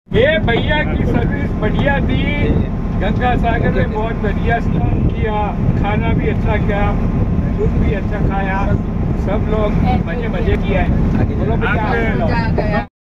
ये भैया की सर्विस बढ़िया थी। गंगा सागर में बहुत बढ़िया स्नान किया, खाना भी अच्छा किया, दूध भी अच्छा खाया, सब लोग मजे किया है।